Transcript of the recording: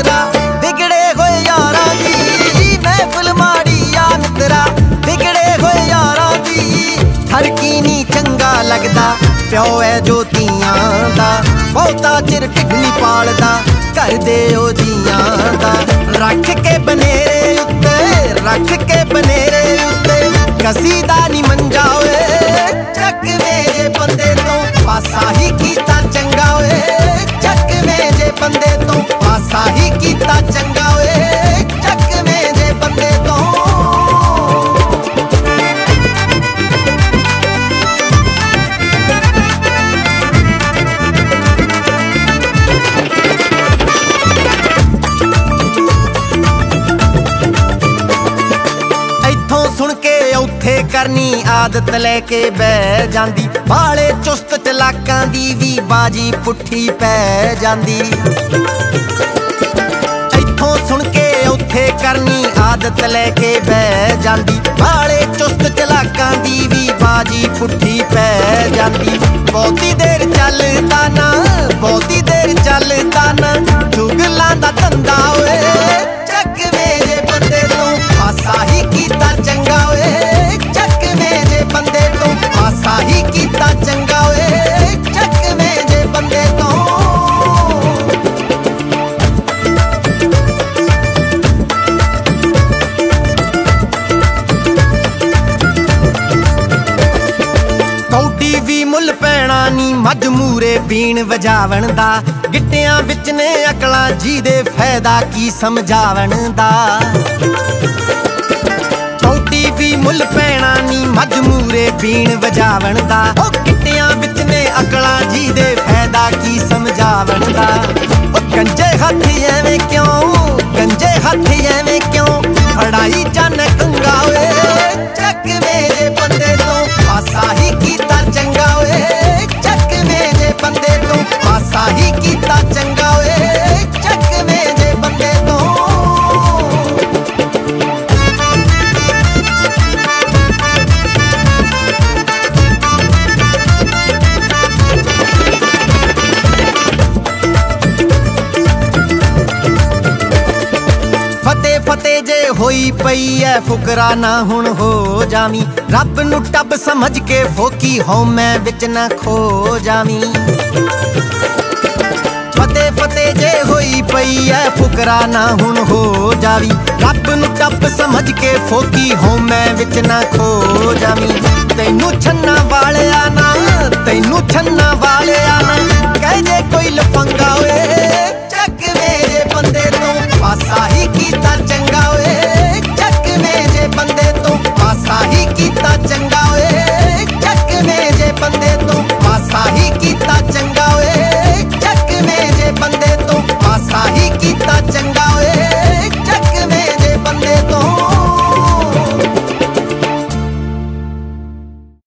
मित्रा बिगड़े होए यारां दी महफिल माड़ी आ मित्रा बिगड़े होए यारां दी हर की नी चंगा लगदा प्यो है जो तियां दा बहुता चिर ढिड नी पालदा कर दे ओ जियां दा रख के बनेरे उत्ते रख के बनेरे उत्ते कसीदा नी मंजा होए चक मेरे बंदे तो पासा ही कीता चंगा होए चक मेरे बंदे तो पासा ही कीता चंगा होए चक मेरे बंदे तो सुन के औथे करनी आदत लेके बह जांदी बाले चुस्त चलाकां दी भी बाजी पुठी पै जांदी इत्थों सुन के औथे करनी आदत लेके बह जांदी बाले चुस्त चलाकां दी भी बाजी पुठी पै जांदी बहुती देर चलदा ना बहुती देर चलदा ना चुगलां दा धंधा होए चक मेरे बंदे तो पासा ही कीता चंगा होए चक मेरे बंदे तो पासा ही कीता चंगा होए चक मेरे बंदे तो कौडी भी मुल पैना नी मज मूरे पीण वजावन दा गिट्टियां विच ने अकलां जी दे फायदा की समझावन दा भी मुल पैना नी मज मूरे पीण वजावन दा ओ गिट्टियां विच ने अकलां जी दे फायदा की समझावन दा ओ गंजे हथ एवें क्यों गंजे हथ एवें क्यों फड़ाई जाने कंगा होए चक मेरे बंदे तो पासा ही कीता चंगा होए चक मेरे बंदे तो पासा ही कीता चंगा होए चक मेरे बंदे तो फते जे होई पई है फुकरा ना हुण हो जावी रब नू टब समझ के फोकी हौमै विच ना खो जावी फते जे होई पई है फुकरा ना हुण हो जावी रब नू टब समझ के फोकी हौमै विच ना खो जावी तैनू छन्ना वालिया ना तैनू छन्ना